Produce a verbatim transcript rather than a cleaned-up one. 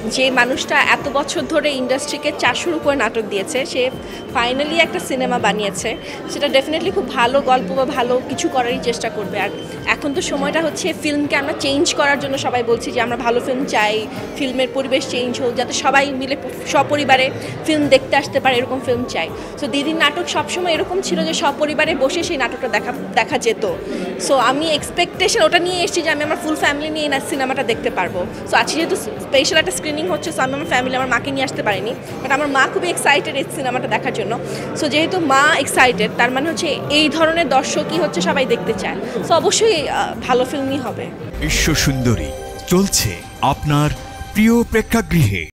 যে মানুষটা এত বছর ধরে ইন্ডাস্ট্রিকে চারশোর উপরে নাটক দিয়েছে, সে ফাইনালি একটা সিনেমা বানিয়েছে, সেটা ডেফিনেটলি খুব ভালো গল্প বা ভালো কিছু করারই চেষ্টা করবে। আর এখন তো সময়টা হচ্ছে ফিল্মকে আমরা চেঞ্জ করার জন্য সবাই বলছি যে আমরা ভালো ফিল্ম চাই, ফিল্মের পরিবেশ চেঞ্জ হোক, যাতে সবাই মিলে সপরিবারে ফিল্ম দেখতে আসতে পারে, এরকম ফিল্ম চাই। সো দিদির নাটক সবসময় এরকম ছিল যে সপরিবারে বসে সেই নাটকটা দেখা দেখা যেত। সো আমি এক্সপেকটেশন ওটা নিয়ে এসেছি যে আমি আমার ফুল ফ্যামিলি নিয়ে না সিনেমাটা দেখতে পারবো। সো আজকে যেহেতু স্পেশাল একটা স্ক্রিনিং হচ্ছে, সো আমি আমার ফ্যামিলি, আমার মাকে নিয়ে আসতে পারিনি, বাট আমার মা খুবই এক্সাইটেড এই সিনেমাটা দেখার জন্য। সো যেহেতু মা এক্সাইটেড, তার মানে হচ্ছে এই ধরনের দর্শকই হচ্ছে সবাই দেখতে চায়। সো অবশ্যই ভালো ফিল্মই হবে। বিশ্বসুন্দরী চলছে আপনার প্রিয় প্রেক্ষাগৃহে।